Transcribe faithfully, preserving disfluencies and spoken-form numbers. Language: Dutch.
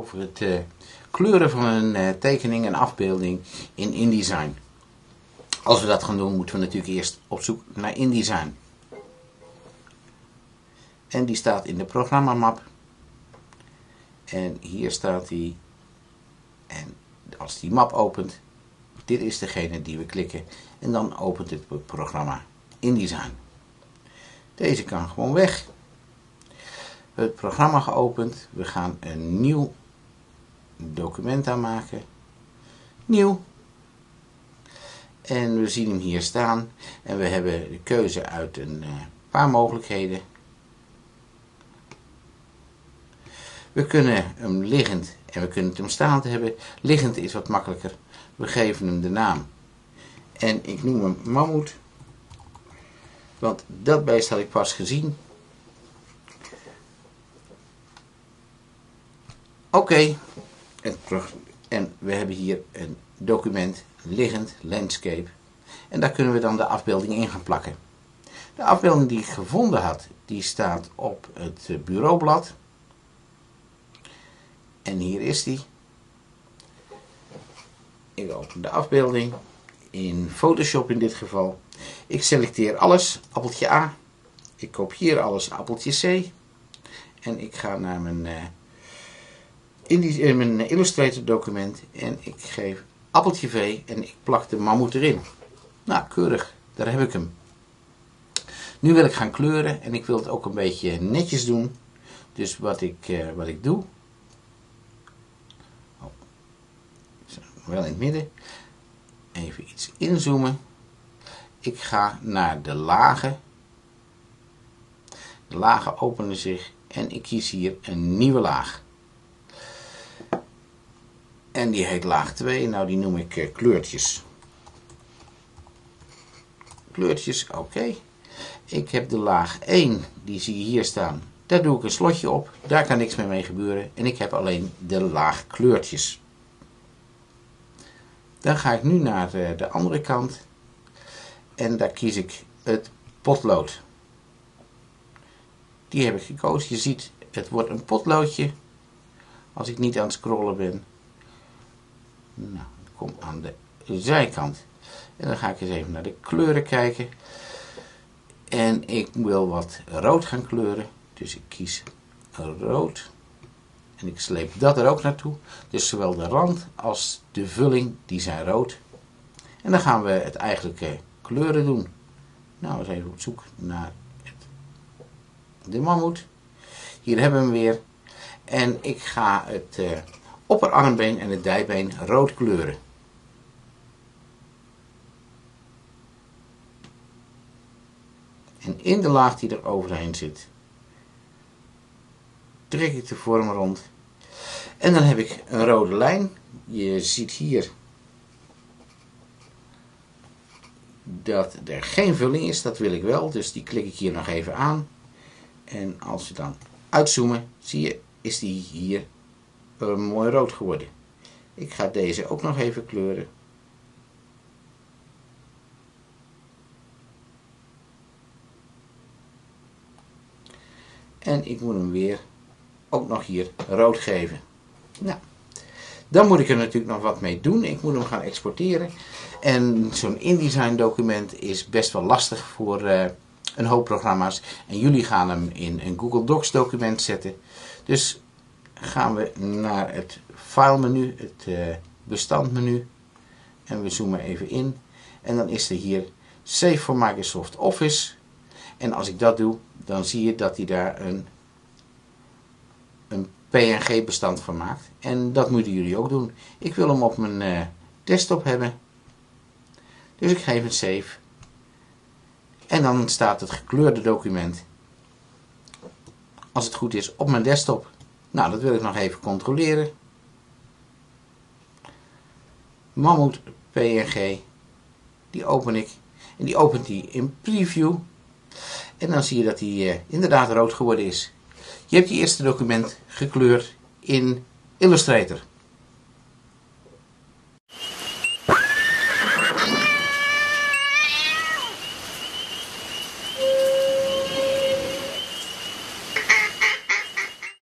over het uh, kleuren van een uh, tekening en afbeelding in InDesign. Als we dat gaan doen, moeten we natuurlijk eerst op zoek naar InDesign. En die staat in de programmamap. En hier staat die. En als die map opent, dit is degene die we klikken. En dan opent het programma InDesign. Deze kan gewoon weg. Het programma geopend. We gaan een nieuw document aanmaken. Nieuw. En we zien hem hier staan. En we hebben de keuze uit een paar mogelijkheden. We kunnen hem liggend en we kunnen het hem staand hebben. Liggend is wat makkelijker. We geven hem de naam. En ik noem hem Mammoet. Want dat beest had ik pas gezien. Oké. Okay. En we hebben hier een document liggend, landscape. En daar kunnen we dan de afbeelding in gaan plakken. De afbeelding die ik gevonden had, die staat op het bureaublad. En hier is die. Ik open de afbeelding. In Photoshop in dit geval. Ik selecteer alles, appeltje A. Ik kopieer alles, appeltje C. En ik ga naar mijn, uh, in die, in mijn Illustrator document. En ik geef appeltje V en ik plak de mammoet erin. Nou, keurig. Daar heb ik hem. Nu wil ik gaan kleuren en ik wil het ook een beetje netjes doen. Dus wat ik, uh, wat ik doe. Oh. Zo, wel in het midden. Even iets inzoomen. Ik ga naar de lagen. De lagen openen zich en ik kies hier een nieuwe laag. En die heet laag twee. Nou, die noem ik uh, kleurtjes. Kleurtjes, oké. Okay. Ik heb de laag één, die zie je hier staan. Daar doe ik een slotje op. Daar kan niks meer mee gebeuren. En ik heb alleen de laag kleurtjes. Dan ga ik nu naar uh, de andere kant. En daar kies ik het potlood. Die heb ik gekozen. Je ziet, het wordt een potloodje. Als ik niet aan het scrollen ben. Nou, ik kom aan de zijkant. En dan ga ik eens even naar de kleuren kijken. En ik wil wat rood gaan kleuren. Dus ik kies rood. En ik sleep dat er ook naartoe. Dus zowel de rand als de vulling, die zijn rood. En dan gaan we het eigenlijke kleuren doen. Nou, eens even op zoek naar het, de mammoet. Hier hebben we hem weer. En ik ga het uh, opperarmbeen en het dijbeen rood kleuren. En in de laag die er overheen zit, trek ik de vorm rond. En dan heb ik een rode lijn. Je ziet hier dat er geen vulling is. Dat wil ik wel. Dus die klik ik hier nog even aan. En als we dan uitzoomen, zie je, is die hier uh, mooi rood geworden. Ik ga deze ook nog even kleuren. En ik moet hem weer ook nog hier rood geven. Nou, dan moet ik er natuurlijk nog wat mee doen. Ik moet hem gaan exporteren. En zo'n InDesign document is best wel lastig voor uh, een hoop programma's. En jullie gaan hem in een Google Docs document zetten. Dus gaan we naar het file menu, het uh, bestandmenu. En we zoomen even in. En dan is er hier Save for Microsoft Office. En als ik dat doe, dan zie je dat hij daar een, een P N G bestand van maakt. En dat moeten jullie ook doen. Ik wil hem op mijn uh, desktop hebben. Dus ik geef een save. En dan staat het gekleurde document, als het goed is, op mijn desktop. Nou, dat wil ik nog even controleren. Mammoet P N G. Die open ik. En die opent die in preview. En dan zie je dat hij uh, inderdaad rood geworden is. Je hebt je eerste document gekleurd in Illustrator.